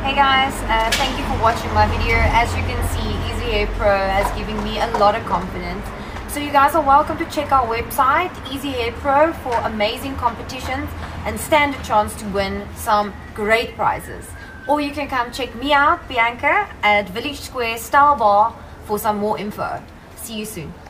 Hey guys, thank you for watching my video. As you can see, Easihair Pro has given me a lot of confidence. So you guys are welcome to check our website, Easihair Pro, for amazing competitions and stand a chance to win some great prizes. Or you can come check me out, Bianca, at Village Square Style Bar for some more info. See you soon.